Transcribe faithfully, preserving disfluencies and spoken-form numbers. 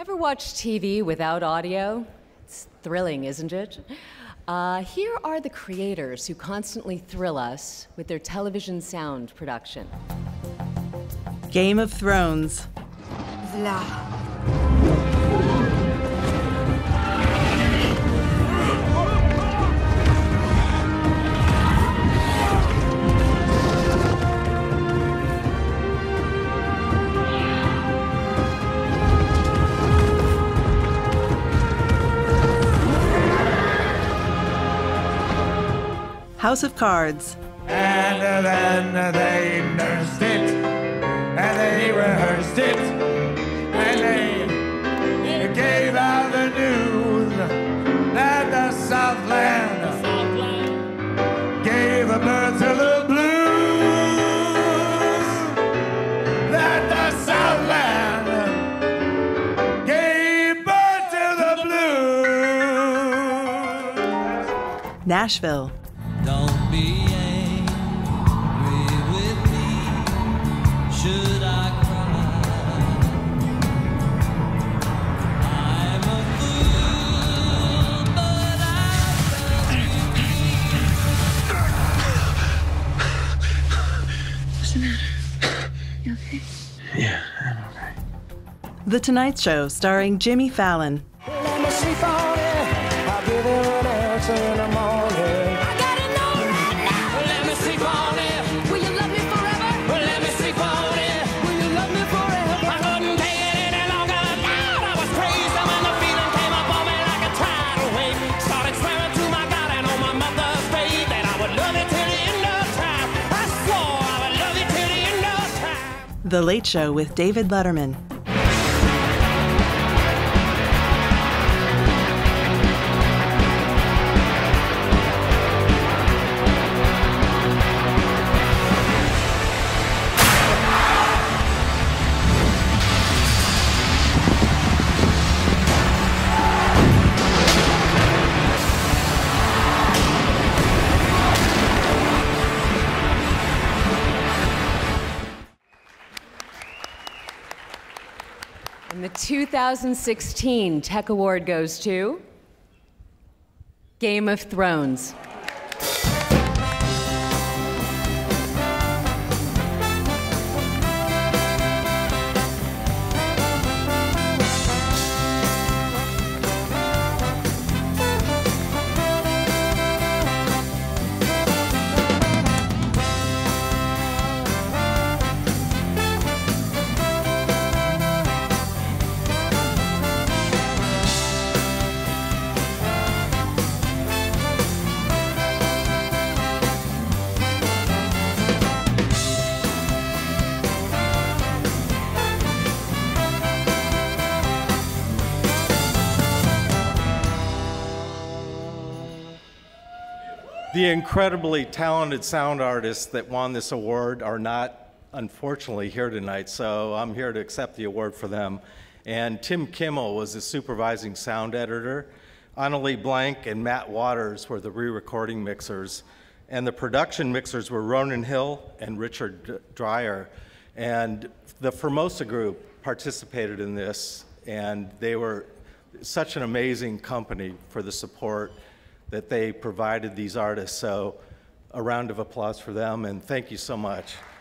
Ever watch T V without audio? It's thrilling, isn't it? Uh, here are the creators who constantly thrill us with their television sound production. Game of Thrones. Vla. House of Cards. And then they nursed it, and they rehearsed it, and they gave out the news that the Southland gave a birth to the blues, that the Southland gave birth to the blues. Nashville. Don't be angry with me, should I cry? I'm a fool, but I love you. What's the matter? You okay? Yeah, I'm okay. The Tonight Show, starring Jimmy Fallon. Let me sleep on it. I'll give you an answer in the morning. The Late Show with David Letterman. And the two thousand sixteen Tech Award goes to Game of Thrones. The incredibly talented sound artists that won this award are not, unfortunately, here tonight, so I'm here to accept the award for them. And Tim Kimmel was the supervising sound editor. Annalie Blank and Matt Waters were the re-recording mixers. And the production mixers were Ronan Hill and Richard Dreyer. And the Formosa group participated in this, and they were such an amazing company for the support that they provided these artists. So a round of applause for them, and thank you so much.